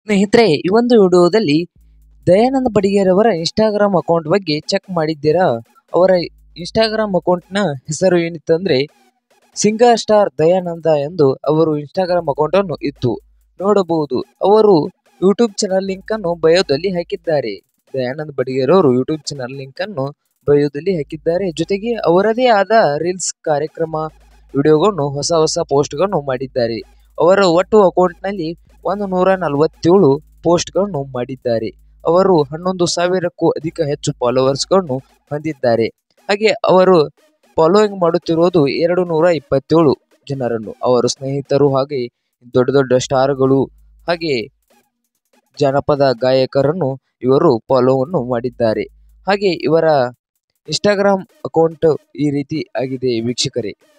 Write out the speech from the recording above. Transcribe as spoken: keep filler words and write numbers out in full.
ಸ್ನೇಹಿತರೆ, ಈ ಒಂದು ವಿಡಿಯೋದಲ್ಲಿ ದಯಾನಂದ ಬಡಿಗೇರ್ ಅವರ ಇನ್ಸ್ಟಾಗ್ರಾಮ್ ಅಕೌಂಟ್ ಬಗ್ಗೆ ಚೆಕ್ ಮಾಡಿದ್ದೀರಾ? ಅವರ ಇನ್ಸ್ಟಾಗ್ರಾಮ್ ಅಕೌಂಟ್ನ ಹೆಸರು ಏನಿತ್ತಂದ್ರೆ ಸಿಂಗರ್ ಸ್ಟಾರ್ ದಯಾನಂದ ಎಂದು ಅವರು ಇನ್ಸ್ಟಾಗ್ರಾಮ್ ಅಕೌಂಟ್ ಅನ್ನು ಇತ್ತು ನೋಡಬಹುದು. ಅವರು ಯೂಟ್ಯೂಬ್ ಚಾನಲ್ ಲಿಂಕ್ ಅನ್ನು ಬಯೋದಲ್ಲಿ ಹಾಕಿದ್ದಾರೆ. ದಯಾನಂದ ಬಡಿಗೇರ್ ಅವರು ಯೂಟ್ಯೂಬ್ ಚಾನಲ್ ಲಿಂಕ್ ಅನ್ನು ಬಯೋದಲ್ಲಿ ಹಾಕಿದ್ದಾರೆ. ಜೊತೆಗೆ ಅವರದೇ ಆದ ರೀಲ್ಸ್ ಕಾರ್ಯಕ್ರಮ ವಿಡಿಯೋಗಳನ್ನು ಹೊಸ ಹೊಸ ಪೋಸ್ಟ್ಗಳನ್ನು ಮಾಡಿದ್ದಾರೆ. ಅವರ ಒಟ್ಟು ಅಕೌಂಟ್ ನಲ್ಲಿ ಒಂದು ನೂರ ನಲವತ್ತೇಳು ಪೋಸ್ಟ್ಗಳನ್ನು ಮಾಡಿದ್ದಾರೆ. ಅವರು ಹನ್ನೊಂದು ಸಾವಿರಕ್ಕೂ ಅಧಿಕ ಹೆಚ್ಚು ಫಾಲೋವರ್ಸ್ಗಳನ್ನು ಹೊಂದಿದ್ದಾರೆ. ಹಾಗೆ ಅವರು ಫಾಲೋಯಿಂಗ್ ಮಾಡುತ್ತಿರುವುದು ಎರಡು ನೂರ ಇಪ್ಪತ್ತೇಳು ಜನರನ್ನು. ಅವರ ಸ್ನೇಹಿತರು ಹಾಗೆ ದೊಡ್ಡ ದೊಡ್ಡ ಸ್ಟಾರ್ಗಳು ಹಾಗೆ ಜನಪದ ಗಾಯಕರನ್ನು ಇವರು ಫಾಲೋವನ್ನು ಮಾಡಿದ್ದಾರೆ. ಹಾಗೆ ಇವರ ಇನ್ಸ್ಟಾಗ್ರಾಮ್ ಅಕೌಂಟ್ ಈ ರೀತಿ ಆಗಿದೆ ವೀಕ್ಷಕರೇ.